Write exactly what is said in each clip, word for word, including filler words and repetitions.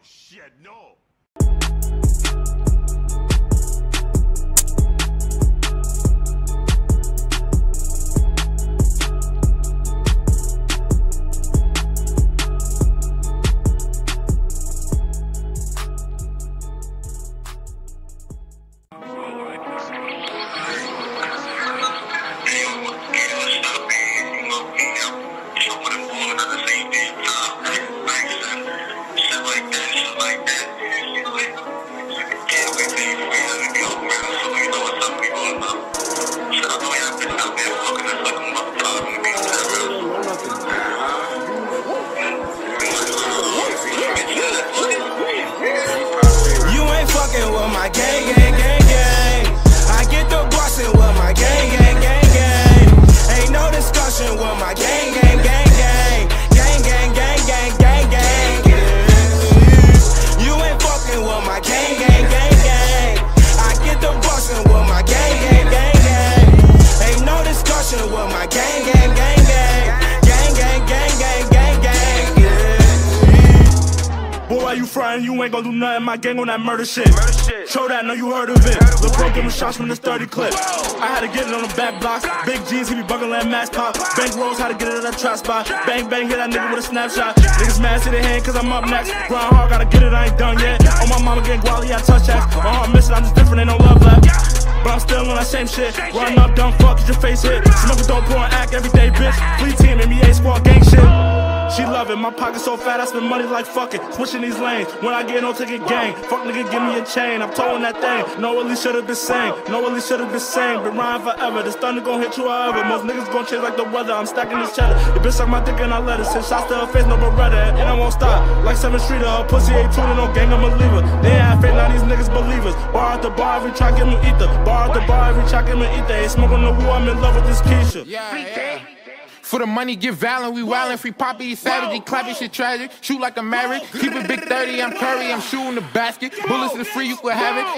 shit, no. You ain't gon' do nothing, my gang on that murder shit. Murder shit. Show that, know you heard of it. Lil' bro giving shots from this thirty clip. I had to get it on the back blocks. Big jeans, he be bugging like mask pop. Bank rolls, how to get it at that trap spot. Bang, bang, hit that nigga with a snapshot. Niggas mad to their hand, cause I'm up next. Grind hard, gotta get it, I ain't done yet. On my mama getting guali, I touch checks. My heart missing, I'm just different, ain't no love left. But I'm still on that same shit. Run up, dumb fuck, get your face hit. Smoke a dope, pour and act every day, bitch. Fleet team, N B A squad, gang shit. She love it, my pocket so fat I spend money like fuck it. Switching these lanes, when I get no ticket gang. Fuck nigga, give me a chain, I'm towing that thing. No, at least should've been sane, no, at least should've been sane. Been riding forever, this thunder gon' hit you however. Most niggas gon' change like the weather, I'm stacking this cheddar. Your bitch suck my dick and I let her. Send shots to her face, no Beretta, and I won't stop. Like seventh Street, her pussy ain't tuning, no gang, I'm a leaver. They ain't have faith, now these niggas believers. Bar at the bar, every track, give me ether. Bar at the bar, every track, give me ether. Ain't smoking the woo, I'm in love with this Keisha. Yeah, yeah. For the money, get violent, we wildin', free Poppy, savage, he clapping shit tragic. Shoot like a maverick, keep it big thirty, I'm Curry, I'm shooting the basket. Bullets is free, you could have it.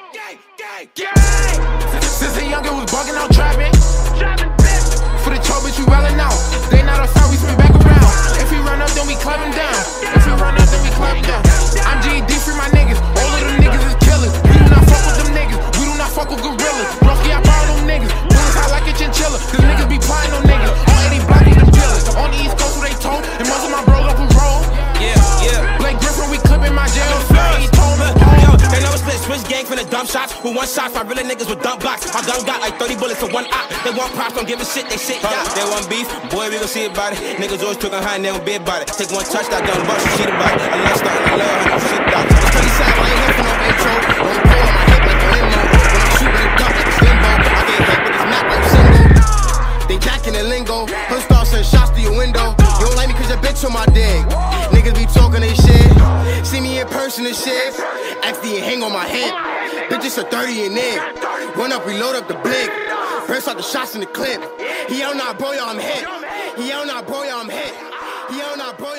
Since a youngin' was bugging out trapping. For the choke, bitch, you wildin' out. They not outside, we spin back around. If we run up, then we clap him down. If we run up, then we clap him down. I'm G E D, free my niggas. All of them niggas is killers. We do not fuck with them niggas. We do not fuck with gorillas. Broski, I borrow them niggas. Bullets hot like a chinchilla. Cause niggas be plotting on niggas. On the East Coast, where they told, and most of my bros up a roll. Yeah, yeah. Blake Griffin, we clipping my jail. He told me, yo, they never split switch gang from the dump shots. With one shot, five really niggas with dump blocks. My gun got like thirty bullets to one op. They want props, don't give a shit, they shit, yeah. They want beef, boy, we gon' see about it. Niggas always talking high and they don't be about it. Take one touch, that gun bust, shit about it. I love starting, I love how shit out. It's pretty sad, I ain't here for no intro. Don't pull on my hip like a limo. When I'm shooting it dump like a slimbo, I get hit with this map like symbol. They jacking the lingo, her start send shots to your window. You don't like me cause your bitch on my dick. Niggas be talking they shit. See me in person and shit. Actually hang on my head. Bitches are thirty and in. Run up, reload up the blick. Press out the shots in the clip. He out now, bro, y'all I'm hit. He out now, bro, y'all I'm hit. He out now, bro.